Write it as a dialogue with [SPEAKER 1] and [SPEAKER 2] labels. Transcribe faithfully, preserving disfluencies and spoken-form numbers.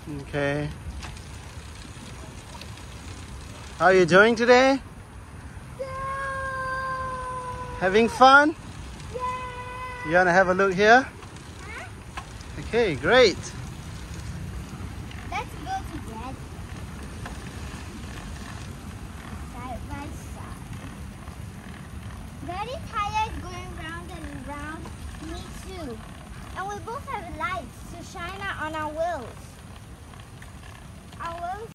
[SPEAKER 1] Okay. How are you doing today?
[SPEAKER 2] Yeah.
[SPEAKER 1] Having fun?
[SPEAKER 2] Yeah.
[SPEAKER 1] You wanna have a look here?
[SPEAKER 2] Huh?
[SPEAKER 1] Okay, great.
[SPEAKER 2] Let's go to bed. Side by side. Daddy's tire is going round and round. Me too. And we both have lights to shine on our wheels. Our wheels